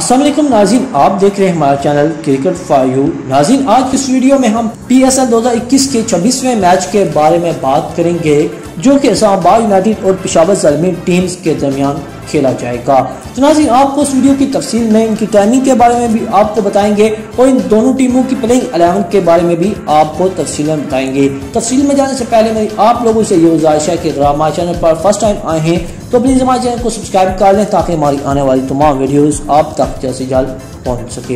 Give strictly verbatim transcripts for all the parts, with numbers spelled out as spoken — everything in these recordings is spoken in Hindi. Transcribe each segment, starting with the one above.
अस्सलाम वालेकुम नाज़रीन, आप देख रहे हैं हमारा चैनल क्रिकेट फॉर यू। नाज़रीन, आज की इस वीडियो में हम पी एस एल दो हज़ार इक्कीस के छब्बीसवें मैच के बारे में बात करेंगे जो कि इस्लामाबाद यूनाइटेड और पेशावर ज़ल्मी टीम्स के दरमियान खेला जाएगा। तो नाज़रीन, आपको इस वीडियो की तफसील में इनकी टाइमिंग के बारे में भी आपको बताएंगे और इन दोनों टीमों की प्लेइंग इलेवन के बारे में भी आपको तफसील में बताएंगे। तफसील में जाने से पहले मेरी आप लोगों से ये गुजारिश है कि अगर हमारे चैनल पर फर्स्ट टाइम आए हैं तो प्लीज़ हमारे चैनल को सब्सक्राइब कर लें ताकि हमारी आने वाली तमाम वीडियोस आप तक जल्द से जल्द पहुंच सके।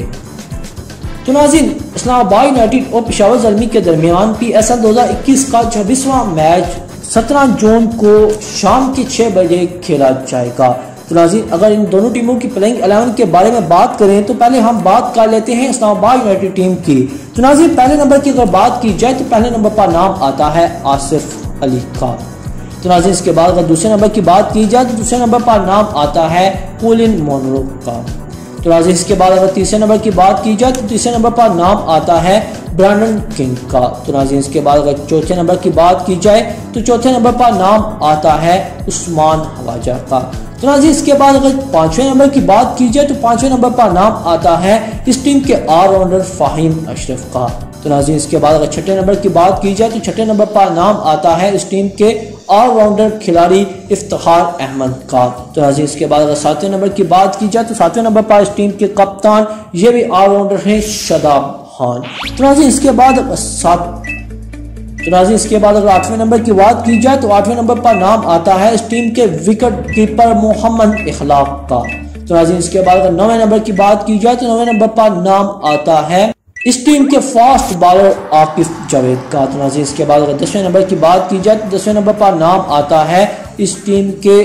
तो नाज़रीन, इस्लामाबाद यूनाइटेड और पेशावर ज़ल्मी के दरमियान पी एस एल दो हज़ार इक्कीस का छब्बीसवां मैच सत्रह जून को शाम के छः बजे खेला जाएगा। तो नाज़रीन, अगर इन दोनों टीमों की प्लेइंग इलेवन के बारे में बात करें तो पहले हम बात कर लेते हैं इस्लामाबाद यूनाइटेड टीम की। तो नाज़रीन, पहले नंबर की अगर बात की जाए तो पहले नंबर पर नाम आता है आसिफ अली का। तो नाज़रीन, इसके बाद अगर दूसरे नंबर की बात की जाए तो दूसरे नंबर पर नाम आता है कोलिन मोनरो का। तो नाज़रीन, इसके बाद अगर तीसरे नंबर की बात की जाए तो तीसरे नंबर पर नाम आता है ब्रैंडन किंग का। तो नाज़रीन, इसके बाद अगर चौथे नंबर की बात की जाए तो चौथे नंबर पर नाम आता है उस्मान हवाजा का। तो नाज़रीन, इसके बाद अगर पांचवें नंबर की बात की जाए तो पांचवें नंबर पर नाम आता है इस टीम के ऑलराउंडर फाहिम अशरफ का। तो नाज़रीन, इसके बाद अगर छठे नंबर की बात की जाए तो छठे नंबर पर नाम आता है इस टीम के ऑलराउंडर खिलाड़ी इफ्तिखार अहमद का। तो नाज़रीन, इसके बाद अगर सातवें नंबर की बात की जाए तो सातवें नंबर पर इस टीम के कप्तान ये भी ऑलराउंडर हैं शादाब खान। तो नाज़रीन, इसके बाद सात तो नाज़रीन, इसके बाद अगर आठवें नंबर की बात की जाए तो आठवें नंबर पर नाम आता है इस टीम के विकेट कीपर मोहम्मद इखलाक का। तो नाज़रीन, इसके बाद अगर नौवें नंबर की बात की जाए तो नौवें नंबर पर नाम आता है इस टीम के फास्ट बॉलर आकिफ जावेद का। तो नाज़रीन, इसके बाद अगर दसवें नंबर की बात की जाए तो दसवें नंबर पर नाम आता है इस टीम के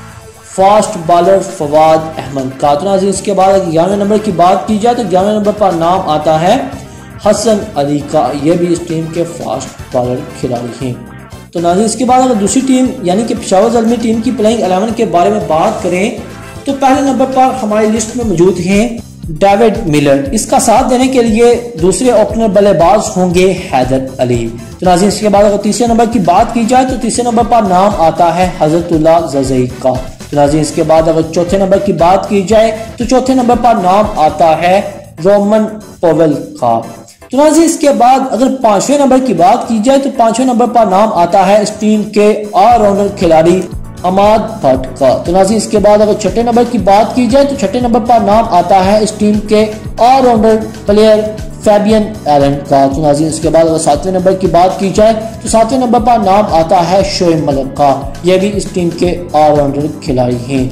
फास्ट बॉलर फवाद अहमद का। तो नाज़रीन, इसके बाद अगर ग्यारहवें नंबर की बात की जाए तो ग्यारहवें नंबर पर नाम आता है हसन अली का। ये भी इस टीम के फास्ट बॉलर खिलाड़ी हैं। तो नाज़रीन, इसके बाद अगर दूसरी टीम यानी कि पेशावर ज़ल्मी टीम की प्लेइंग इलेवन के बारे में बात करें तो पहले नंबर पर हमारी लिस्ट में मौजूद हैं डेविड मिलर। इसका साथ देने के लिए दूसरे ओपनर बल्लेबाज होंगे हैदर अली। तो नाज़रीन, इसके बाद अगर तीसरे नंबर की बात की जाए तो तीसरे नंबर पर नाम आता है हजरतुल्लाह जज़ई का। तो नाज़रीन, इसके बाद अगर चौथे नंबर की बात की जाए तो चौथे नंबर पर नाम आता है रोमन पोवेल का। तो नाज़रीन, इसके बाद अगर पांचवें नंबर की बात की जाए तो पांचवें नंबर पर नाम आता है इस टीम के ऑलराउंडर खिलाड़ी अमाद भट्ट का। तो नाज़रीन, इसके बाद अगर छठे नंबर की बात की जाए तो छठे नंबर पर नाम आता है इस टीम के ऑलराउंडर प्लेयर फैबियन एलन का। तो नाज़रीन, इसके बाद अगर सातवें नंबर की बात की जाए तो सातवें नंबर पर नाम आता है शोएब मलिक का। यह भी इस टीम के ऑलराउंडर खिलाड़ी हैं।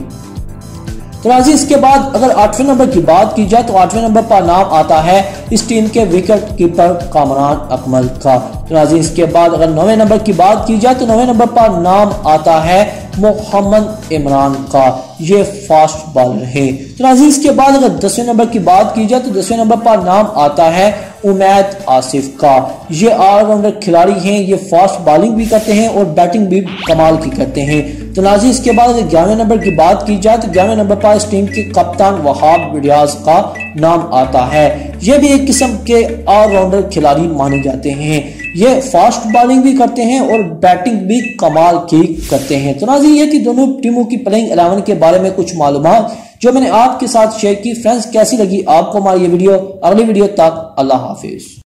तो नाज़रीन, इसके बाद अगर आठवें नंबर की बात की जाए तो आठवें नंबर पर नाम आता है इस टीम के विकेट कीपर कामरान अकमल का। तो नाज़रीन, इसके बाद अगर नौवें नंबर की बात की जाए तो नौवें नंबर पर नाम आता है मोहम्मद इमरान का। ये फास्ट बॉलर हैं। तो नाज़रीन, इसके बाद अगर दसवें नंबर की बात की जाए तो दसवें नंबर पर नाम आता है उमैद आसिफ का। ये ऑलराउंडर खिलाड़ी हैं। ये फास्ट बॉलिंग भी करते हैं और बैटिंग भी कमाल की करते हैं। तो नाज़रीन, इसके बाद अगर ग्यारहवें नंबर की बात की जाए तो ग्यारहवें नंबर पर इस टीम के कप्तान वहाब रियाज का नाम आता है। ये भी एक किस्म के ऑलराउंडर खिलाड़ी माने जाते हैं। ये फास्ट बॉलिंग भी करते हैं और बैटिंग भी कमाल की करते हैं। तो नाज़रीन, ये कि दोनों टीमों की प्लेइंग इलेवन के बारे में कुछ मालूमात जो मैंने आपके साथ शेयर की। फ्रेंड्स, कैसी लगी आपको हमारी ये वीडियो? अगली वीडियो तक अल्लाह हाफिज।